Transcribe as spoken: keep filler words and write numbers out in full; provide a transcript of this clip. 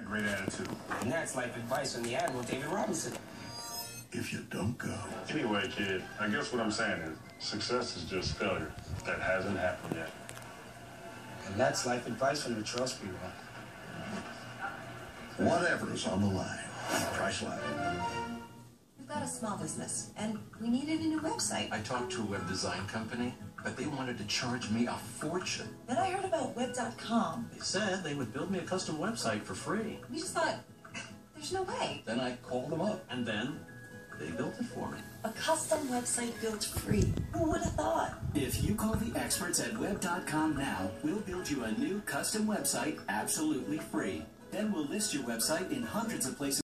great attitude. And that's life advice from the Admiral David Robinson. If you don't go. Anyway, kid, I guess what I'm saying is success is just failure. That hasn't happened yet. And that's life advice from the Trust Bureau. Whatever's on the line. Priceline. We've got a small business, and we needed a new website. I talked to a web design company, but they wanted to charge me a fortune. Then I heard about web dot com. They said they would build me a custom website for free. We just thought, there's no way. Then I called them up, and then they built it for me. A custom website built free. Who would have thought? If you call the experts at web dot com now, we'll build you a new custom website absolutely free. Then we'll list your website in hundreds of places.